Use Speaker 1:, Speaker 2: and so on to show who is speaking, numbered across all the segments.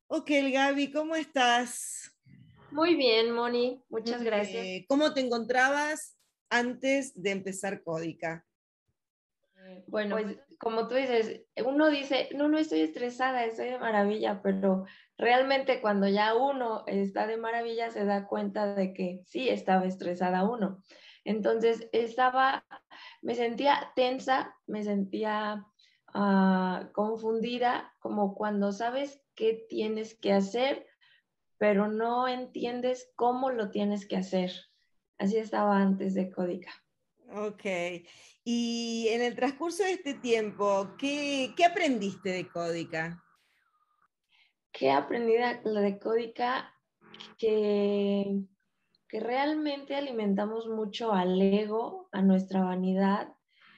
Speaker 1: Ok, Gaby, ¿cómo estás?
Speaker 2: Muy bien, Moni, muchas gracias.
Speaker 1: ¿Cómo te encontrabas antes de empezar Códica?
Speaker 2: Bueno, pues como tú dices, uno dice, no, no estoy estresada, estoy de maravilla, pero realmente cuando ya uno está de maravilla se da cuenta de que sí estaba estresada uno. Entonces me sentía tensa, me sentía confundida, como cuando sabes qué tienes que hacer, pero no entiendes cómo lo tienes que hacer. Así estaba antes de Códica.
Speaker 1: Ok. Y en el transcurso de este tiempo, ¿qué aprendiste de Códica?
Speaker 2: ¿Qué aprendí de la de Códica? Que, que realmente alimentamos mucho al ego, a nuestra vanidad,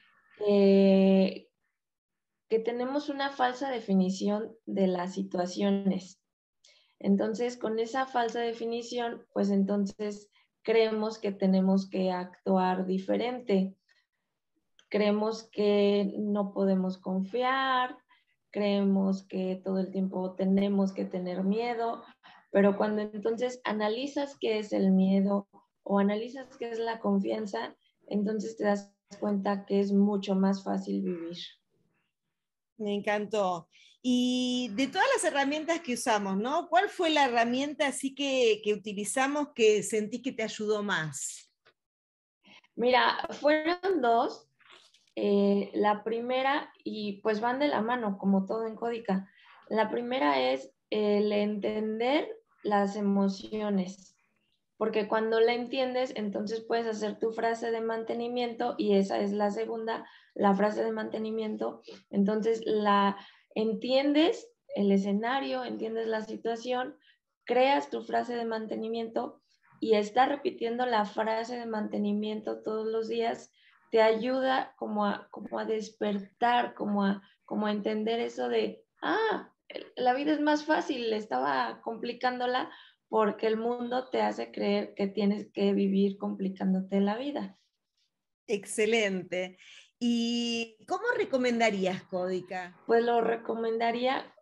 Speaker 2: que, que tenemos una falsa definición de las situaciones. Entonces, con esa falsa definición, pues entonces creemos que tenemos que actuar diferente. Creemos que no podemos confiar, creemos que todo el tiempo tenemos que tener miedo, pero cuando entonces analizas qué es el miedo o analizas qué es la confianza, entonces te das cuenta que es mucho más fácil vivir.
Speaker 1: Me encantó. Y de todas las herramientas que usamos, ¿no? ¿Cuál fue la herramienta así que utilizamos que sentís que te ayudó más?
Speaker 2: Mira, fueron dos. La primera, y pues van de la mano, como todo en Códica. La primera es el entender las emociones, porque cuando la entiendes, entonces puedes hacer tu frase de mantenimiento y esa es la segunda, la frase de mantenimiento. Entonces la entiendes el escenario, entiendes la situación, creas tu frase de mantenimiento y estar repitiendo la frase de mantenimiento todos los días te ayuda como a despertar, como a entender eso de, la vida es más fácil, estaba complicándola porque el mundo te hace creer que tienes que vivir complicándote la vida.
Speaker 1: Excelente. ¿Y cómo recomendarías Códica?
Speaker 2: Pues lo recomendaría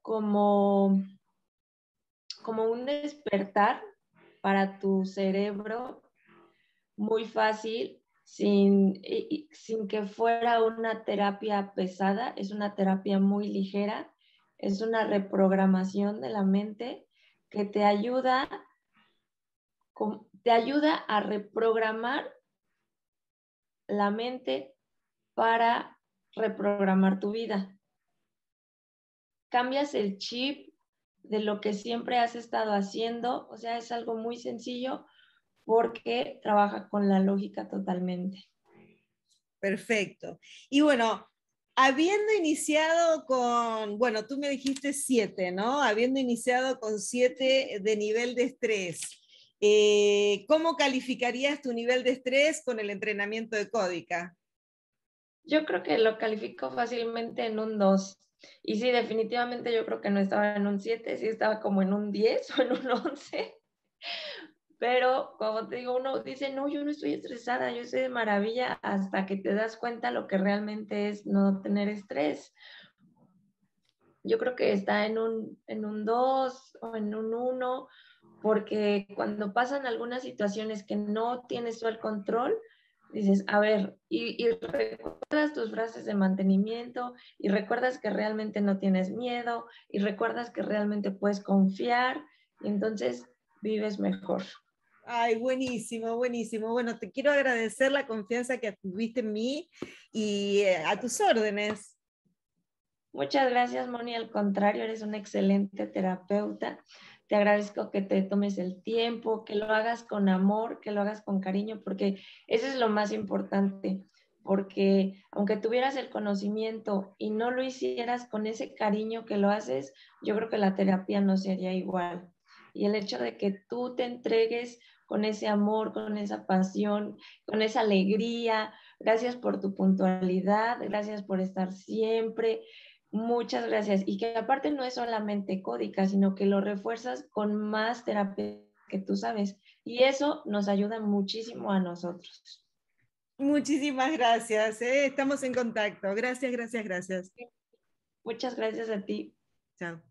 Speaker 2: como un despertar para tu cerebro muy fácil, sin que fuera una terapia pesada, es una terapia muy ligera, es una reprogramación de la mente que te ayuda a reprogramar la mente para reprogramar tu vida. Cambias el chip de lo que siempre has estado haciendo, o sea, es algo muy sencillo porque trabaja con la lógica totalmente.
Speaker 1: Perfecto. Y bueno, habiendo iniciado con, bueno, tú me dijiste 7, ¿no? Habiendo iniciado con 7 de nivel de estrés, ¿cómo calificarías tu nivel de estrés con el entrenamiento de Códica?
Speaker 2: Yo creo que lo califico fácilmente en un 2. Y sí, definitivamente yo creo que no estaba en un 7, sí estaba como en un 10 o en un 11. Pero como te digo, uno dice, no, yo no estoy estresada, yo estoy de maravilla hasta que te das cuenta lo que realmente es no tener estrés. Yo creo que está en un 2 o en un 1, porque cuando pasan algunas situaciones que no tienes tú el control, dices, a ver, y recuerdas tus frases de mantenimiento, y recuerdas que realmente no tienes miedo, y recuerdas que realmente puedes confiar, y entonces vives mejor.
Speaker 1: Ay, buenísimo, buenísimo. Bueno, te quiero agradecer la confianza que tuviste en mí y a tus órdenes.
Speaker 2: Muchas gracias, Moni. Al contrario, eres una excelente terapeuta. Te agradezco que te tomes el tiempo, que lo hagas con amor, que lo hagas con cariño, porque eso es lo más importante. Porque aunque tuvieras el conocimiento y no lo hicieras con ese cariño que lo haces, yo creo que la terapia no sería igual. Y el hecho de que tú te entregues con ese amor, con esa pasión, con esa alegría, gracias por tu puntualidad, gracias por estar siempre. Muchas gracias. Y que aparte no es solamente códica, sino que lo refuerzas con más terapia que tú sabes. Y eso nos ayuda muchísimo a nosotros.
Speaker 1: Muchísimas gracias, ¿eh? Estamos en contacto. Gracias, gracias, gracias.
Speaker 2: Muchas gracias a ti.
Speaker 1: Chao.